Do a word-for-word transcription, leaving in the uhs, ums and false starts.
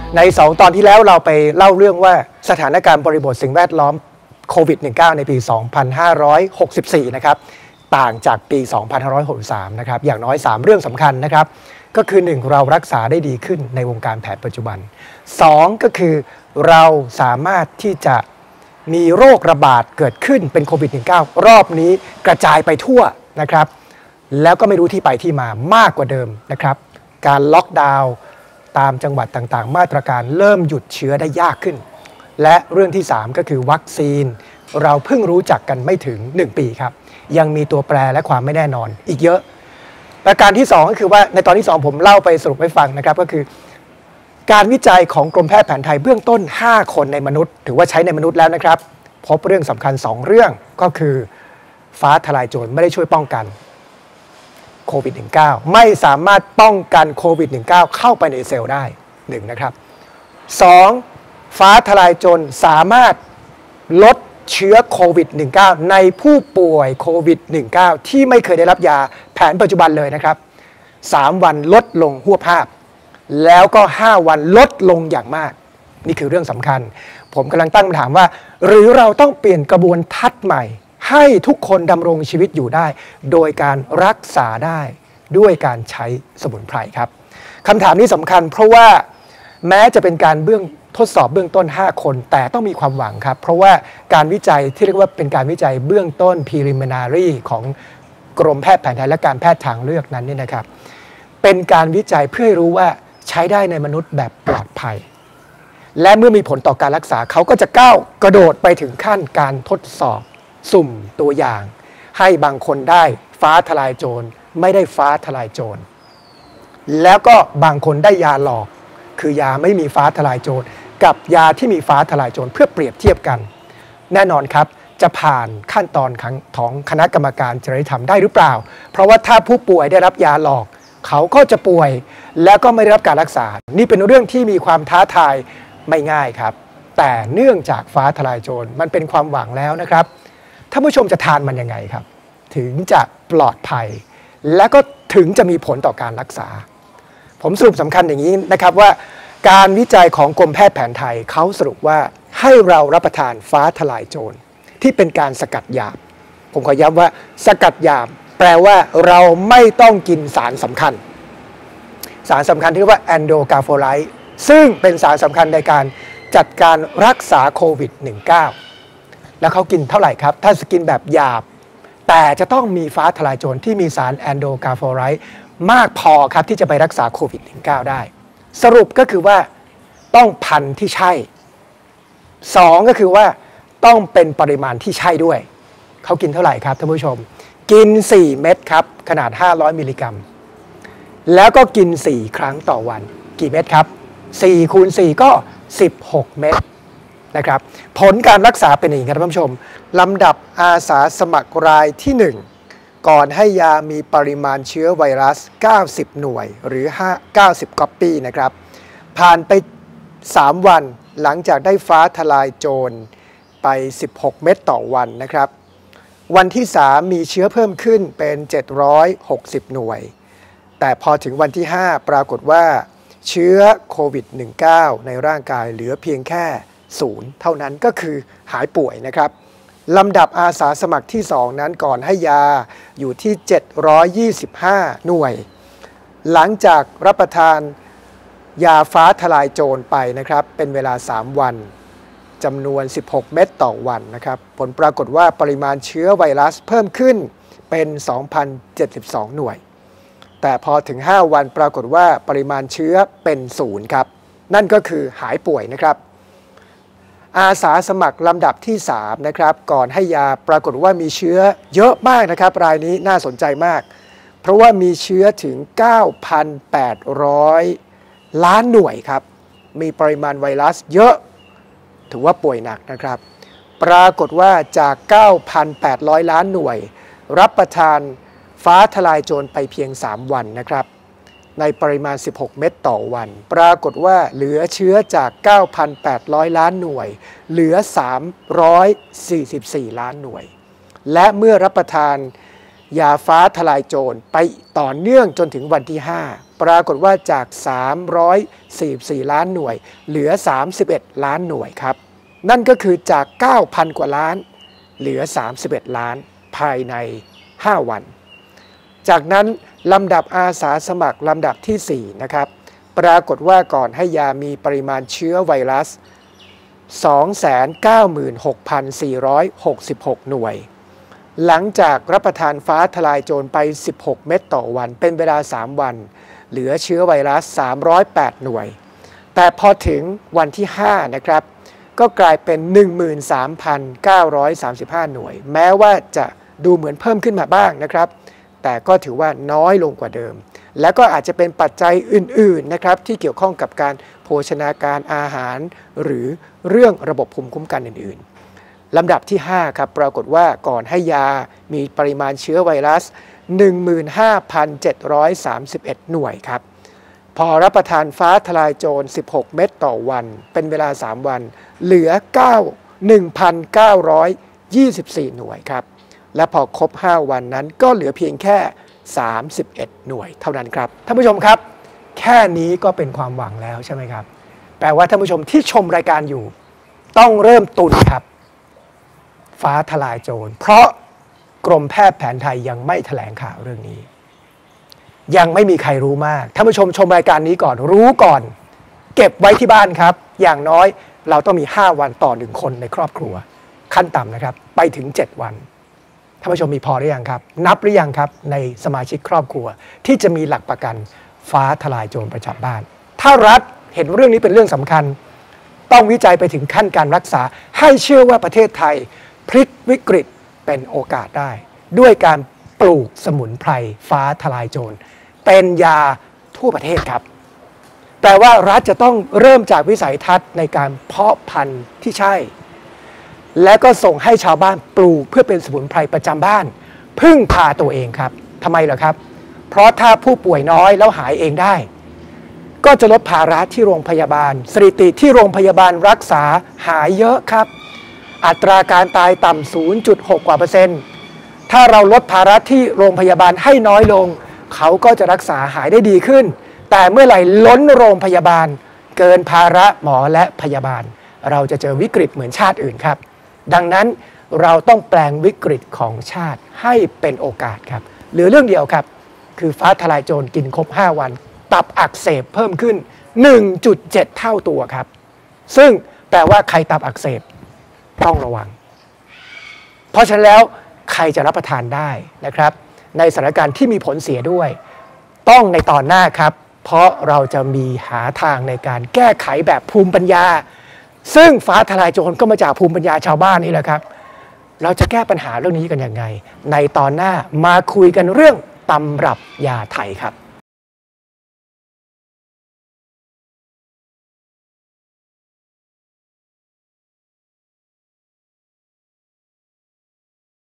ในสองตอนที่แล้วเราไปเล่าเรื่องว่าสถานการณ์บริบทสิ่งแวดล้อมโควิด สิบเก้า ในปี สองพันห้าร้อยหกสิบสี่ นะครับต่างจากปี สองพันห้าร้อยหกสิบสาม นะครับอย่างน้อย สาม เรื่องสำคัญนะครับก็คือ หนึ่ง เรารักษาได้ดีขึ้นในวงการแพทย์ปัจจุบัน สอง ก็คือเราสามารถที่จะมีโรคระบาดเกิดขึ้นเป็นโควิด สิบเก้า รอบนี้กระจายไปทั่วนะครับแล้วก็ไม่รู้ที่ไปที่มามากกว่าเดิมนะครับการล็อกดาวน์ตามจังหวัดต่างๆมาตรการเริ่มหยุดเชื้อได้ยากขึ้นและเรื่องที่สามก็คือวัคซีนเราเพิ่งรู้จักกันไม่ถึงหนึ่งปีครับยังมีตัวแปรและความไม่แน่นอนอีกเยอะประการที่สองก็คือว่าในตอนที่สองผมเล่าไปสรุปให้ฟังนะครับก็คือการวิจัยของกรมแพทย์แผนไทยเบื้องต้นห้าคนในมนุษย์ถือว่าใช้ในมนุษย์แล้วนะครับพบเรื่องสำคัญสองเรื่องก็คือฟ้าทลายโจรไม่ได้ช่วยป้องกันโควิด สิบเก้า ไม่สามารถป้องกันโควิด สิบเก้า เข้าไปในเซลล์ได้หนึ่งนะครับสองฟ้าทลายโจรสามารถลดเชื้อโควิด สิบเก้า ในผู้ป่วยโควิด สิบเก้า ที่ไม่เคยได้รับยาแผนปัจจุบันเลยนะครับสามวันลดลงหวบภาพแล้วก็ห้าวันลดลงอย่างมากนี่คือเรื่องสำคัญผมกำลังตั้งคำถามว่าหรือเราต้องเปลี่ยนกระบวนทัศน์ใหม่ให้ทุกคนดำรงชีวิตอยู่ได้โดยการรักษาได้ด้วยการใช้สมุนไพรครับคำถามนี้สำคัญเพราะว่าแม้จะเป็นการเบื้องทดสอบเบื้องต้นห้าคนแต่ต้องมีความหวังครับเพราะว่าการวิจัยที่เรียกว่าเป็นการวิจัยเบื้องต้น preliminary ของกรมแพทย์แผนไทยและการแพทย์ทางเลือกนั้นนี่นะครับเป็นการวิจัยเพื่อให้รู้ว่าใช้ได้ในมนุษย์แบบปลอดภัยและเมื่อมีผลต่อการรักษาเขาก็จะก้าวกระโดดไปถึงขั้นการทดสอบสุ่มตัวอย่างให้บางคนได้ฟ้าทลายโจรไม่ได้ฟ้าทลายโจรแล้วก็บางคนได้ยาหลอกคือยาไม่มีฟ้าทลายโจรกับยาที่มีฟ้าทลายโจรเพื่อเปรียบเทียบกันแน่นอนครับจะผ่านขั้นตอนของคณะกรรมการจริยธรรมได้หรือเปล่าเพราะว่าถ้าผู้ป่วยได้รับยาหลอกเขาก็จะป่วยแล้วก็ไม่ได้รับการรักษานี่เป็นเรื่องที่มีความท้าทายไม่ง่ายครับแต่เนื่องจากฟ้าทลายโจรมันเป็นความหวังแล้วนะครับท่านผู้ชมจะทานมันยังไงครับถึงจะปลอดภัยและก็ถึงจะมีผลต่อการรักษาผมสรุปสำคัญอย่างนี้นะครับว่าการวิจัยของกรมแพทย์แผนไทยเขาสรุปว่าให้เรารับประทานฟ้าทลายโจรที่เป็นการสกัดหยาบผมขอย้ำว่าสกัดหยาบแปลว่าเราไม่ต้องกินสารสำคัญสารสำคัญที่เรียกว่าแอนโดกาโฟไลต์ซึ่งเป็นสารสำคัญในการจัดการรักษาโควิด สิบเก้า แล้วเขากินเท่าไหร่ครับถ้าสกินแบบหยาบแต่จะต้องมีฟ้าทลายโจรที่มีสารแอนโดกาโฟไลต์มากพอครับที่จะไปรักษาโควิด สิบเก้า ได้สรุปก็คือว่าต้องพันธุ์ที่ใช่สองก็คือว่าต้องเป็นปริมาณที่ใช่ด้วยเขากินเท่าไหร่ครับท่านผู้ชมกินสี่เม็ดครับขนาดห้าร้อยมิลลิกรัมแล้วก็กินสี่ครั้งต่อวันกี่เม็ดครับสี่คูณสี่ก็สิบหกเม็ดนะครับผลการรักษาเป็นอย่างนี้ครับท่านผู้ชมลำดับอาสาสมัครรายที่หนึ่งก่อนให้ยามีปริมาณเชื้อไวรัสเก้าสิบหน่วยหรือเก้าสิบก๊อปปี้นะครับผ่านไปสามวันหลังจากได้ฟ้าทลายโจรไปสิบหกเม็ดต่อวันนะครับวันที่สามมีเชื้อเพิ่มขึ้นเป็นเจ็ดร้อยหกสิบหน่วยแต่พอถึงวันที่ห้าปรากฏว่าเชื้อโควิด สิบเก้า ในร่างกายเหลือเพียงแค่ศูนย์เท่านั้นก็คือหายป่วยนะครับลำดับอาสาสมัครที่สองนั้นก่อนให้ยาอยู่ที่เจ็ดร้อยยี่สิบห้าหน่วยหลังจากรับประทานยาฟ้าทลายโจรไปนะครับเป็นเวลาสามวันจำนวนสิบหกเม็ดต่อวันนะครับผลปรากฏว่าปริมาณเชื้อไวรัสเพิ่มขึ้นเป็น สองพันเจ็ดสิบสอง หน่วยแต่พอถึงห้าวันปรากฏว่าปริมาณเชื้อเป็นศูนย์ครับนั่นก็คือหายป่วยนะครับอาสาสมัครลำดับที่สามนะครับก่อนให้ยาปรากฏว่ามีเชื้อเยอะมากนะครับรายนี้น่าสนใจมากเพราะว่ามีเชื้อถึง เก้าพันแปดร้อย ล้านหน่วยครับมีปริมาณไวรัสเยอะถือว่าป่วยหนักนะครับปรากฏว่าจาก เก้าพันแปดร้อย ล้านหน่วยรับประทานฟ้าทลายโจรไปเพียงสามวันนะครับในปริมาณสิบหกเม็ดต่อวันปรากฏว่าเหลือเชื้อจาก เก้าพันแปดร้อย ล้านหน่วยเหลือสามร้อยสี่สิบสี่ ล้านหน่วยและเมื่อรับประทานยาฟ้าทลายโจรไปต่อเนื่องจนถึงวันที่ห้าปรากฏว่าจากสามร้อยสี่สิบสี่ล้านหน่วยเหลือสามสิบเอ็ดล้านหน่วยครับนั่นก็คือจาก เก้าพัน กว่าล้านเหลือสามสิบเอ็ดล้านภายในห้าวันจากนั้นลำดับอาสาสมัครลำดับที่สี่นะครับปรากฏว่าก่อนให้ยามีปริมาณเชื้อไวรัส สองแสนเก้าหมื่นหกพันสี่ร้อยหกสิบหก หน่วยหลังจากรับประทานฟ้าทลายโจรไปสิบหกเม็ดต่อวันเป็นเวลาสามวันเหลือเชื้อไวรัสสามร้อยแปดหน่วยแต่พอถึงวันที่ห้านะครับก็กลายเป็น หนึ่งหมื่นสามพันเก้าร้อยสามสิบห้า หน่วยแม้ว่าจะดูเหมือนเพิ่มขึ้นมาบ้างนะครับแต่ก็ถือว่าน้อยลงกว่าเดิมและก็อาจจะเป็นปัจจัยอื่นๆนะครับที่เกี่ยวข้องกับการโภชนาการอาหารหรือเรื่องระบบภูมิคุ้มกันอื่นๆลำดับที่ห้าครับปรากฏว่าก่อนให้ยามีปริมาณเชื้อไวรัส หนึ่งหมื่นห้าพันเจ็ดร้อยสามสิบเอ็ด หน่วยครับพอรับประทานฟ้าทลายโจรสิบหกเม็ดต่อวันเป็นเวลาสามวันเหลือ หนึ่งพันเก้าร้อยยี่สิบสี่ หน่วยครับและพอครบห้าวันนั้นก็เหลือเพียงแค่สามสิบเอ็ด หน่วยเท่านั้นครับท่านผู้ชมครับแค่นี้ก็เป็นความหวังแล้วใช่ไหมครับแปลว่าท่านผู้ชมที่ชมรายการอยู่ต้องเริ่มตุนครับฟ้าทลายโจรเพราะกรมแพทย์แผนไทยยังไม่แถลงข่าวเรื่องนี้ยังไม่มีใครรู้มากท่านผู้ชมชมรายการนี้ก่อนรู้ก่อนเก็บไว้ที่บ้านครับอย่างน้อยเราต้องมีห้าวันต่อหนึ่งคนในครอบครัวขั้นต่ำนะครับไปถึงเจ็ดวันท่านผู้ชมมีพอหรือยังครับนับหรือยังครับในสมาชิกครอบครัวที่จะมีหลักประกันฟ้าทลายโจรประจำบ้านถ้ารัฐเห็นเรื่องนี้เป็นเรื่องสำคัญต้องวิจัยไปถึงขั้นการรักษาให้เชื่อว่าประเทศไทยพลิกวิกฤตเป็นโอกาสได้ด้วยการปลูกสมุนไพรฟ้าทลายโจรเป็นยาทั่วประเทศครับแปลว่ารัฐจะต้องเริ่มจากวิสัยทัศน์ในการเพาะพันธุ์ที่ใช่และก็ส่งให้ชาวบ้านปลูกเพื่อเป็นสมุนไพรประจำบ้านพึ่งพาตัวเองครับทำไมเหรอครับเพราะถ้าผู้ป่วยน้อยแล้วหายเองได้ก็จะลดภาระที่โรงพยาบาลสถิติที่โรงพยาบาลรักษาหายเยอะครับอัตราการตายต่ำ ศูนย์จุดหก กว่าเปอร์เซ็นต์ถ้าเราลดภาระที่โรงพยาบาลให้น้อยลงเขาก็จะรักษาหายได้ดีขึ้นแต่เมื่อไหร่ล้นโรงพยาบาลเกินภาระหมอและพยาบาลเราจะเจอวิกฤตเหมือนชาติอื่นครับดังนั้นเราต้องแปลงวิกฤตของชาติให้เป็นโอกาสครับเหลือเรื่องเดียวครับคือฟ้าทลายโจรกินครบห้าวันตับอักเสบเพิ่มขึ้น หนึ่งจุดเจ็ด เท่าตัวครับซึ่งแปลว่าใครตับอักเสบต้องระวังเพราะฉะนั้นแล้วใครจะรับประทานได้นะครับในสถานการณ์ที่มีผลเสียด้วยต้องในตอนหน้าครับเพราะเราจะมีหาทางในการแก้ไขแบบภูมิปัญญาซึ่งฟ้าทลายโจรก็มาจากภูมิปัญญาชาวบ้านนี่แหละครับเราจะแก้ปัญหาเรื่องนี้กันยังไงในตอนหน้ามาคุยกันเรื่องตำรับยาไทยครับ